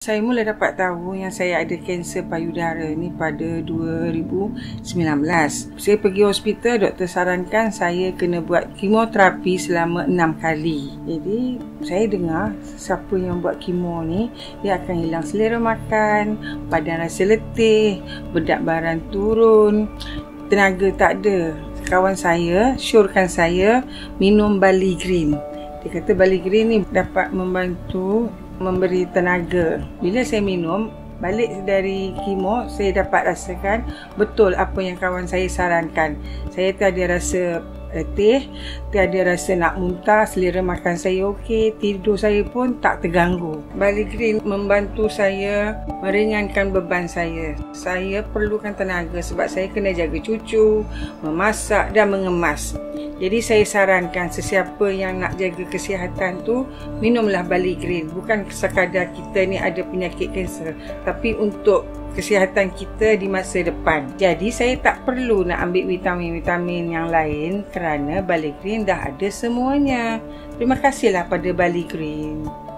Saya mula dapat tahu yang saya ada kanser payudara ni pada 2019. Saya pergi hospital, doktor sarankan saya kena buat kemoterapi selama 6 kali. Jadi, saya dengar siapa yang buat kemo ni, dia akan hilang selera makan, badan rasa letih, berat badan turun, tenaga tak ada. Kawan saya syorkan saya minum Bali Green. Dia kata Bali Green ni dapat membantu memberi tenaga. Bila saya minum, balik dari kemo, saya dapat rasakan betul apa yang kawan saya sarankan. Saya tiada rasa letih, tiada rasa nak muntah, selera makan saya okey, tidur saya pun tak terganggu. Bali Green membantu saya meringankan beban saya. Saya perlukan tenaga sebab saya kena jaga cucu, memasak dan mengemas. Jadi saya sarankan sesiapa yang nak jaga kesihatan tu, minumlah Bali Green. Bukan sekadar kita ni ada penyakit kanser, tapi untuk kesihatan kita di masa depan. Jadi saya tak perlu nak ambil vitamin-vitamin yang lain kerana Bali Green dah ada semuanya. Terima kasihlah pada Bali Green.